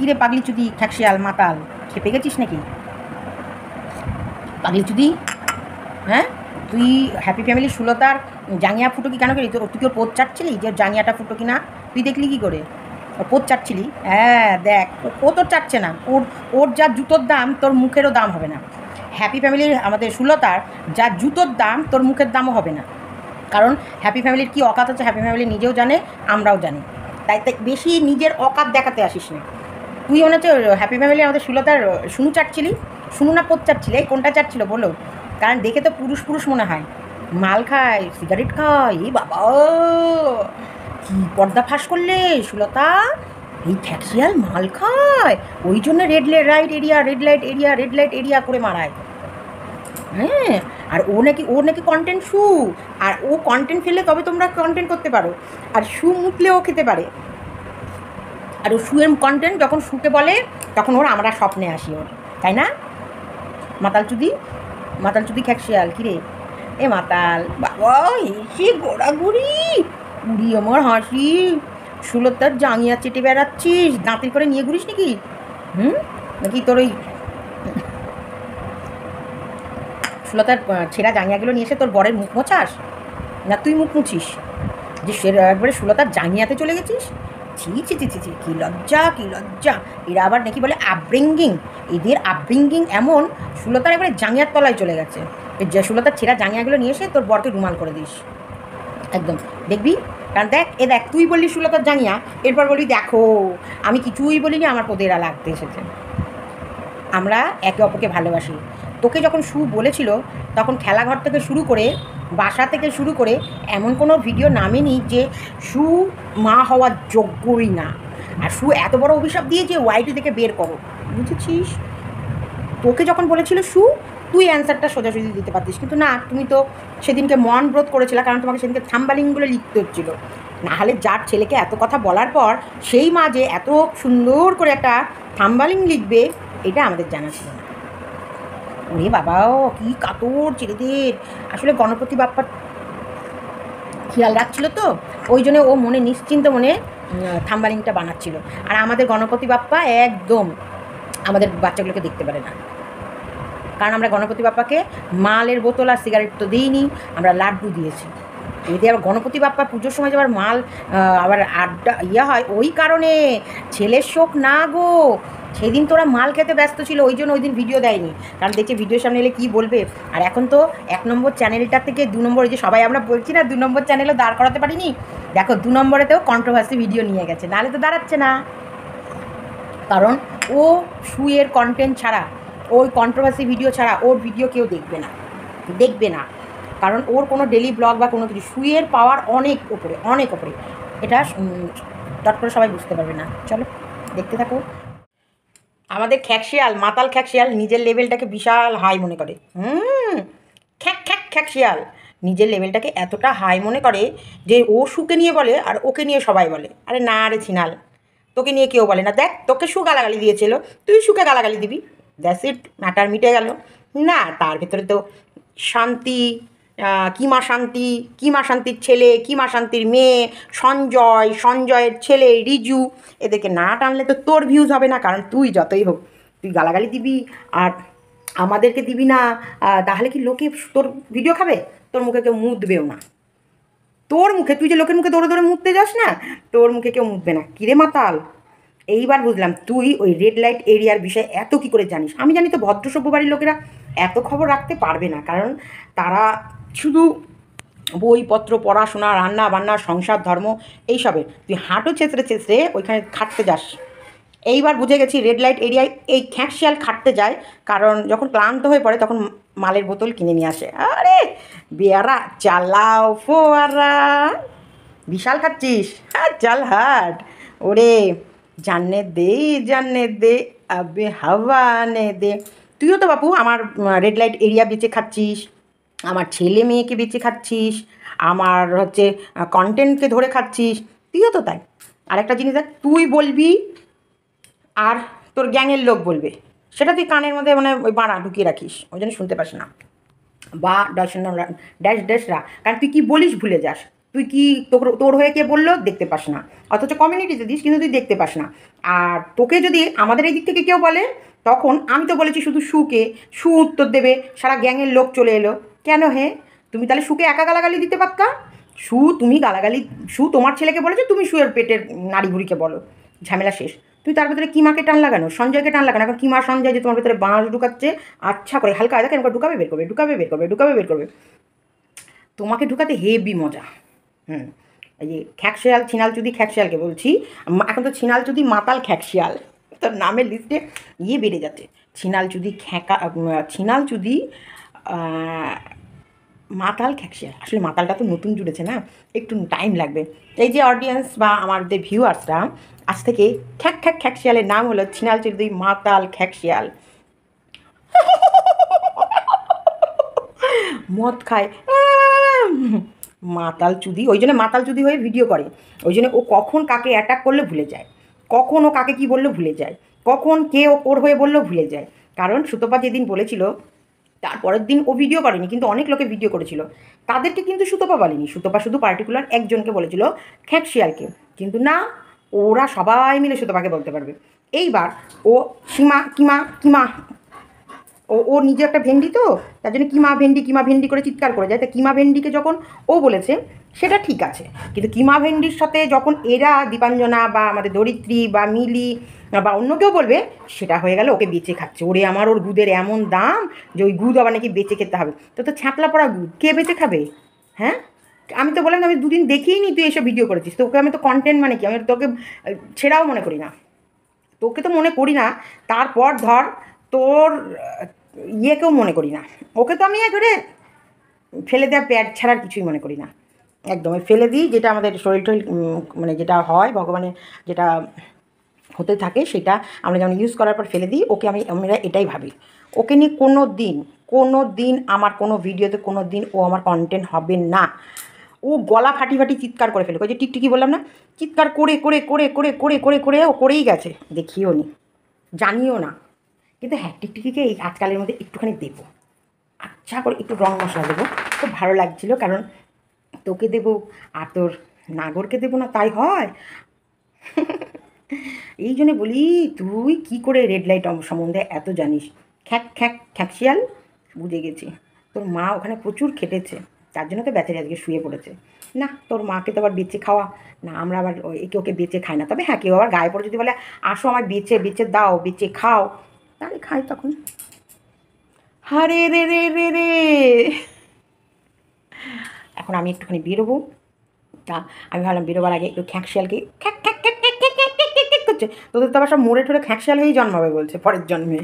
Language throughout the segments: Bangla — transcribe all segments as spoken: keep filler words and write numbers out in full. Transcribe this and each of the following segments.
কী রে পাগলি চুদি খ্যাকশিয়াল মাতাল, খেপে গেছিস নাকি পাগলি চুদি? হ্যাঁ, তুই হ্যাপি ফ্যামিলি সুলতার জাঙ্গিয়া ফুটো কি কেন করি? তুই কি ওর পোত চাটছিলি যে জাঙ্গিয়াটা ফুটো কি না? তুই দেখলি কি করে ওর পোত চাটছিলি? হ্যাঁ দেখ, ও তোর চাটছে না, ওর ওর যা জুতোর দাম তোর মুখেরও দাম হবে না। হ্যাপি ফ্যামিলির আমাদের সুলতার যা জুতোর দাম তোর মুখের দামও হবে না। কারণ হ্যাপি ফ্যামিলির কী অকাত আছে হ্যাপি ফ্যামিলি নিজেও জানে, আমরাও জানি। তাই তাই বেশি নিজের অকাত দেখাতে আসিস না। তুই মনে হচ্ছে হ্যাপি ফ্যামিলি আমাদের সুলতার শুনু চাটছিলি, শুনু না পোত চাটছিলি? এই কোনটা চাটছিল বলো? কারণ দেখে তো পুরুষ পুরুষ মনে হয়, মাল খায়, সিগারেট খায়। এই বাবা, কি পর্দা ফাঁস করলে সুলতা! এই খ্যাকশিয়াল মাল খায়, ওই জন্য red light area red light area red light area করে মারায়। হ্যাঁ, আর ও নাকি ওর নাকি কন্টেন্ট শু, আর ও কন্টেন্ট ফেললে তবে তোমরা কন্টেন্ট করতে পারো, আর শু মুতলেও খেতে পারে। আর ও শুয়ের কন্টেন্ট যখন শুকে বলে তখন ওর আমরা স্বপ্নে আসি ওর, তাই না? মাতাল চুদি, মাতাল চুদি খ্যাকশিয়াল কিরে এ মাতাল বাবা, এসে গোড়াগুড়ি উড়ি আমার হাসি। সুলতার জাঙ্গিয়া চেটে বেড়াচ্ছিস, দাঁতের করে নিয়ে ঘুরিস নাকি? হুম, নাকি তোর ওই সুলতার ছেঁড়া জাঙ্গিয়াগুলো নিয়ে এসে তোর বরের মুখ মোছাস, না তুই মুখ মুছিস যে সে একবারে সুলতার জাঙ্গিয়াতে চলে গেছিস? ছি ছি ছি ছি ছি, কী লজ্জা কী লজ্জা! এরা আবার নাকি বলে আপব্রিঙ্গিং, এদের আপব্রিঙ্গিং এমন সুলতার একবারে জাঙ্গিয়ার তলায় চলে গেছে। যে সুলতার ছেঁড়া জাঙ্গিয়াগুলো নিয়ে এসে তোর বরকে রুমাল করে দিস একদম, দেখবি। কারণ দেখ, এ দেখ, তুই বললি সুলতার জাঙ্গিয়া, এরপর বলবি দেখো আমি কিছুই বলিনি, আমার পোদেরা লাগতে এসেছে। আমরা একে অপরকে ভালোবাসি। তোকে যখন শু বলেছিল তখন খেলাঘর থেকে শুরু করে বাসা থেকে শুরু করে এমন কোনো ভিডিও নামেনি যে শু মা হওয়ার যোগ্যই না। আর শু এত বড় অভিশাপ দিয়ে যে ওয়াইটি থেকে বের করো, বুঝেছিস? তোকে যখন বলেছিল শু, তুই অ্যান্সারটা সোজাসুজি দিতে পারতিস, কিন্তু না, তুমি তো সেদিনকে মন ব্রত করেছিল, কারণ তোমাকে সেদিনকে থাম্বালিংগুলো লিখতে হচ্ছিল। নাহলে যার ছেলেকে এত কথা বলার পর সেই মা যে এত সুন্দর করে একটা থাম্বালিং লিখবে, এটা আমাদের জানা ছিল না। ওরে বাবাও, কি কাতর ছেলেদের! আসলে গণপতি বাপ্পার খেয়াল রাখছিল তো, ওই জন্য ও মনে নিশ্চিন্ত মনে থাম্বালিংটা বানাচ্ছিল। আর আমাদের গণপতি বাপ্পা একদম আমাদের বাচ্চাগুলোকে দেখতে পারে না, কারণ আমরা গণপতি বাপ্পাকে মালের বোতল আর সিগারেট তো দিইনি, আমরা লাড্ডু দিয়েছি। এতে আবার গণপতি বাপ্পা পুজোর সময় যে আবার মাল আবার আড্ডা ইয়ে হয়, ওই কারণে ছেলের শোক না গো। সেদিন তোরা মাল খেতে ব্যস্ত ছিল, ওই জন্য ওই দিন ভিডিও দেয়নি, কারণ দেখছি ভিডিওর সামনে এলে কী বলবে। আর এখন তো এক নম্বর চ্যানেলটা থেকে দু নম্বর, যে সবাই আমরা বলছি না দু নম্বর চ্যানেলও দাঁড় করাতে পারিনি, দেখো দু নম্বরেতেও কন্ট্রোভার্সি ভিডিও নিয়ে গেছে, নাহলে তো দাঁড়াচ্ছে না। কারণ ও শুয়ের কন্টেন্ট ছাড়া, ওই কন্ট্রোভার্সি ভিডিও ছাড়া ওর ভিডিও কেউ দেখবে না, দেখবে না। কারণ ওর কোনো ডেলি ব্লগ বা কোনো কিছু, শুয়ের পাওয়ার অনেক ওপরে, অনেক ওপরে, এটা চট করে সবাই বুঝতে পারবে না। চলো দেখতে থাকো। আমাদের খ্যাকশিয়াল, মাতাল খ্যাকশিয়াল নিজের লেভেলটাকে বিশাল হাই মনে করে। হুম, খ্যাক খ্যাক খ্যাকশিয়াল নিজের লেভেলটাকে এতটা হাই মনে করে যে ও শুকে নিয়ে বলে আর ওকে নিয়ে সবাই বলে। আরে না রে ছিনাল, তোকে নিয়ে কেউ বলে না। দেখ, তোকে শু গালাগালি দিয়েছিল, তুই শুকে গালাগালি দিবি, দ্যাটস ইট, ম্যাটার মিটে গেল না। তার ভেতরে তো শান্তি, কিমা শান্তি, কিমা শান্তির ছেলে, কিমা শান্তির মেয়ে, সঞ্জয়, সঞ্জয়ের ছেলে রিজু, এদেরকে না টানলে তো তোর ভিউজ হবে না। কারণ তুই যতই হোক, তুই গালাগালি দিবি আর আমাদেরকে দিবি না, তাহলে কি লোকে তোর ভিডিও খাবে? তোর মুখে কেউ মুতবেও না, তোর মুখে, তুই যে লোকের মুখে দৌড়ে দৌড়ে মুততে যাস না, তোর মুখে কেউ মুতবে না। কিরে মাতাল, এইবার বুঝলাম তুই ওই রেড লাইট এরিয়ার বিষয়ে এত কি করে জানিস। আমি জানি তো ভদ্র সভ্য বাড়ির লোকেরা এত খবর রাখতে পারবে না, কারণ তারা শুধু বইপত্র, পড়াশোনা, রান্না বান্না, সংসার, ধর্ম এইসবের। তুই হাঁটু ছেঁচড়ে ছেঁচড়ে ওইখানে খাটতে যাস। এইবার বুঝে গেছি রেড লাইট এরিয়ায় এই খ্যাকশিয়াল খাটতে যায়, কারণ যখন ক্লান্ত হয়ে পড়ে তখন মালের বোতল কিনে নিয়ে আসে। আরে বেয়ারা চালাও ফোয়ারা, বিশাল খাচ্ছিস, হ্যাঁ চাল হাট। ওরে জান্নে দে জান্নে দে আবে হাওয়া নে দে। তুইও তো বাপু আমার রেড লাইট এরিয়া বেঁচে খাচ্ছিস, আমার ছেলে মেয়েকে বেঁচে খাচ্ছিস, আমার হচ্ছে কন্টেন্টকে ধরে খাচ্ছিস, তুইও তো তাই। আরেকটা জিনিস দেখ, তুই বলবি আর তোর গ্যাংয়ের লোক বলবে, সেটা তুই কানের মধ্যে মানে ওই বাড়া ঢুকিয়ে রাখিস, ওই জন্য শুনতে পাস না। বা ড্যাশ ড্যাশ ড্যাশ রা, কারণ তুই কী বলিস ভুলে যাস। তুই কি তোর তোর হয়ে কে বললো দেখতে পাস না, অথচ কমিউনিটিতে দিস কিন্তু তুই দেখতে পাস না। আর তোকে যদি আমাদের এই দিক থেকে কেউ বলে, তখন আমি তো বলেছি শুধু সুকে, সু উত্তর দেবে, সারা গ্যাংয়ের লোক চলে এলো। কেন হে? তুমি তাহলে সুকে একা গালাগালি দিতে পারতা? সু তুমি গালাগালি, সু তোমার ছেলেকে বলেছো, তুমি সুয়ের পেটের নাড়ি ভুড়িকে বলো, ঝামেলা শেষ। তুই তার ভেতরে কিমাকে টান লাগানো, সঞ্জয়কে টান লাগানো, এখন কিমা সঞ্জয় যে তোমার ভেতরে বাঁশ ঢুকাচ্ছে, আচ্ছা করে হালকা দেখেন ঢুকাবে বের করবে, ঢুকাবে বের করবে, ঢুকাবে বের করবে, তোমাকে ঢুকাতে হেভি মজা। হুম, এই যে খ্যাকশিয়াল ছিনাল চুদি খ্যাকশিয়ালকে বলছি, এখন তো ছিনাল চুদি মাতাল খ্যাকশিয়াল, তোর নামের লিস্টে ইয়ে বেড়ে যাচ্ছে, ছিনাল চুদি খ্যাকা, ছিনাল চুদি মাতাল খ্যাকশিয়াল। আসলে মাতালটা তো নতুন জুড়েছে না, একটু টাইম লাগবে। এই যে অডিয়েন্স বা আমাদের ভিউয়ার্সরা, আজ থেকে খ্যাক খ্যাক খ্যাকশিয়ালের নাম হলো ছিনাল চুদি মাতাল খ্যাকশিয়াল। মদ খায় মাতাল চুদি, ওই জন্য মাতাল চুদি হয়ে ভিডিও করে, ওই জন্য ও কখন কাকে অ্যাটাক করলে ভুলে যায়, কখন ও কাকে কী বললো ভুলে যায়, কখন কে ও ওর হয়ে বললো ভুলে যায়। কারণ সুতপা যেদিন বলেছিল, তারপরের দিন ও ভিডিও করেনি, কিন্তু অনেক লোকে ভিডিও করেছিল, তাদেরকে কিন্তু সুতপা বলেনি। সুতপা শুধু পার্টিকুলার একজনকে বলেছিল, খ্যাকশিয়ালকে, কিন্তু না, ওরা সবাই মিলে সুতপাকে বলতে পারবে। এইবার ও সীমা কিমা কিমা ও ও নিজে একটা ভেন্ডি, তো তার জন্য কিমা ভেন্ডি কিমা ভেন্ডি করে চিৎকার করে যায়। তা কিমা ভেন্ডিকে যখন ও বলেছে সেটা ঠিক আছে, কিন্তু কিমা ভেন্ডির সাথে যখন এরা দীপাঞ্জনা বা আমাদের ধরিত্রী বা মিলি বা অন্য কেউ বলবে, সেটা হয়ে গেল ওকে বেঁচে খাচ্ছে। ওরে আমার, ওর গুদের এমন দাম যে ওই গুদ আবার নাকি বেঁচে খেতে হবে। তো তো ছ্যাঁতলা পড়া গুদ কে বেঁচে খাবে? হ্যাঁ, আমি তো বললাম আমি দুদিন দেখিই নি তুই এসব ভিডিও করেছিস, তোকে আমি তো কন্টেন্ট মানে কি, আমি তোকে ছেড়াও মনে করি না, তোকে তো মনে করি না। তারপর ধর তোর ইয়েকেও মনে করি না, ওকে তো আমি ধরে ফেলে দেওয়া প্যাড ছাড়ার কিছুই মনে করি না, একদম ফেলে দিই, যেটা আমাদের শরীর টরীর মানে যেটা হয় ভগবানের যেটা হতে থাকে সেটা আমরা যেমন ইউজ করার পর ফেলে দিই, ওকে আমি আমরা এটাই ভাবি। ওকে নিয়ে কোনো দিন কোনো দিন আমার কোনো ভিডিওতে কোনো দিন ও আমার কন্টেন্ট হবে না। ও গলা ফাটি ফাটি চিৎকার করে ফেলে, ওই যে টিকটিকি বললাম না, চিৎকার করে করে করে করে করে করে করে ও করেই গেছে, দেখিও নি, জানিও না। কিন্তু হ্যাঁ, টিকটিকিকে এই আজকালের মধ্যে একটুখানি দেবো, আচ্ছা করে একটু রং মশলা দেবো, খুব ভালো লাগছিল। কারণ তোকে দেবো আর তোর নাগরকে দেবো না, তাই হয়। এই জন্যে বলি, তুই কি করে রেড লাইট সম্বন্ধে এত জানিস? খ্যাক খ্যাক খ্যাকশিয়াল, বুঝে গেছি। তোর মা ওখানে প্রচুর খেটেছে, তার জন্য তো বেচারি আজকে শুয়ে পড়েছে। না, তোর মাকে তো আবার বেঁচে খাওয়া না, আমরা আবার একে ওকে বেঁচে খাই না। তবে হ্যাঁ, কেউ আবার গায়ে পড়ে যদি বলে আসো আমার বেঁচে বেঁচে দাও, বেঁচে খাও, তাহলে খাই তখন। হারে রে রে রে রে, এখন আমি একটুখানি বেরোবো, তা আমি ভাবলাম বেরোবার আগে একটু খ্যাকশিয়ালকে খ্যাক খ্যাক খ্যাক খ্যাক খ্যাক খ্যাক খ্যাক খ্যাক খ্যাক করছে। তোদের তো আবার সব মোড়ে ঠোরে খ্যাকশিয়াল হয়েই জন্মাবে বলছে পরের জন্মে।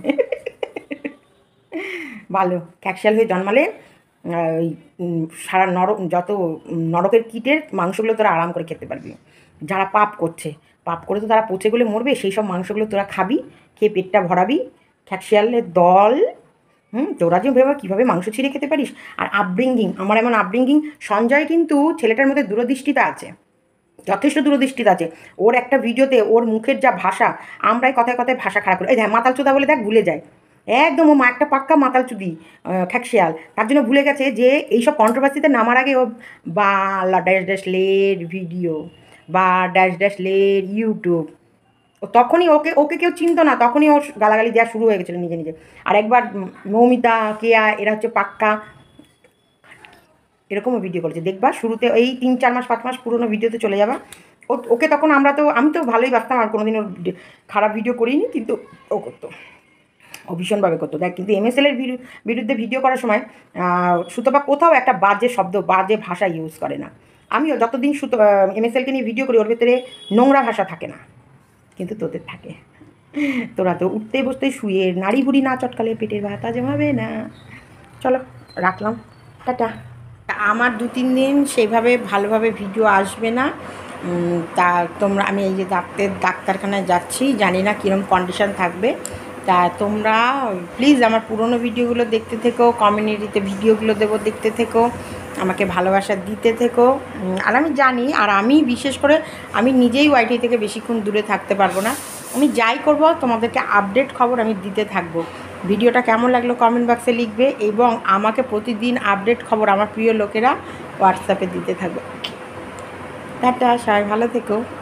ভালো, খ্যাকশিয়াল হয়ে জন্মালে ওই সারা নরক, যত নরকের কীটের মাংসগুলো তোরা আরাম করে খেতে পারবি। যারা পাপ করছে, পাপ করে তো তারা পচে গেলে মরবে, সেই সব মাংসগুলো তোরা খাবি, খেয়ে পেটটা ভরাবি। খ্যাকশিয়ালের দল, হুম, তোরা যে ভেবে কীভাবে মাংস ছিঁড়ে খেতে পারিস। আর আপব্রিঙ্গিং, আমার এমন আপব্রিঙ্গিং, সঞ্জয় কিন্তু ছেলেটার মধ্যে দূরদৃষ্টিতা আছে, যথেষ্ট দূরদৃষ্টিতা আছে। ওর একটা ভিডিওতে ওর মুখের যা ভাষা, আমরাই কথায় কথায় ভাষা খারাপ করি। এই দেখ মাতাল চোদা বলে দেখ ভুলে যায়, একদম ও মা একটা পাক্কা মাতাল চুদি খ্যাকশিয়াল, তার জন্য ভুলে গেছে যে এইসব কন্ট্রোভার্সিতে নামার আগে ও বা ড্যাশ ড্যাশ লের ভিডিও বা ড্যাশ ড্যাশ লের ইউটিউব, ও তখনই ওকে ওকে কেউ চিনতো না, তখনই ওর গালাগালি দেওয়া শুরু হয়ে গেছিলো নিজে নিজে। আর একবার মৌমিতা, কেয়া, এরা হচ্ছে পাক্কা এরকমও ভিডিও করেছে, দেখবা শুরুতে এই তিন চার মাস পাঁচ মাস পুরোনো ভিডিওতে চলে যাবা। ও ওকে তখন আমরা তো, আমি তো ভালোই বাসতাম, আর কোনো দিন ওর খারাপ ভিডিও করিনি, কিন্তু ও করতো, ও ভীষণভাবে করতো। দেখ, কিন্তু এমএসএলের বিরুদ্ধে ভিডিও করার সময় সুতপা কোথাও একটা বাজে শব্দ, বাজে ভাষা ইউজ করে না। আমিও যতদিন সুতো এমএসএলকে নিয়ে ভিডিও করি, ওর ভেতরে নোংরা ভাষা থাকে না, কিন্তু তোদের থাকে। তোরা তো উঠতে বসতে শুয়ে নাড়ি বুড়ি না চটকালে পেটের ভাতা জমাবে না। চলো রাখলাম, টাটা। আমার দু তিন দিন সেইভাবে ভালোভাবে ভিডিও আসবে না, তা তোমরা, আমি এই যে ডাক্তার ডাক্তারখানায় যাচ্ছি, জানি না কীরকম কন্ডিশান থাকবে, তা তোমরা প্লিজ আমার পুরনো ভিডিওগুলো দেখতে থেকো, কমিউনিটিতে ভিডিওগুলো দেবো দেখতে থেকো, আমাকে ভালোবাসা দিতে থেকো। আর আমি জানি, আর আমি বিশেষ করে আমি নিজেই ওয়াইটি থেকে বেশিক্ষণ দূরে থাকতে পারবো না, আমি যাই করব তোমাদেরকে আপডেট খবর আমি দিতে থাকবো। ভিডিওটা কেমন লাগলো কমেন্ট বক্সে লিখবে, এবং আমাকে প্রতিদিন আপডেট খবর আমার প্রিয় লোকেরা হোয়াটসঅ্যাপে দিতে থাকবে। টাটা, সবাই ভালো থেকো।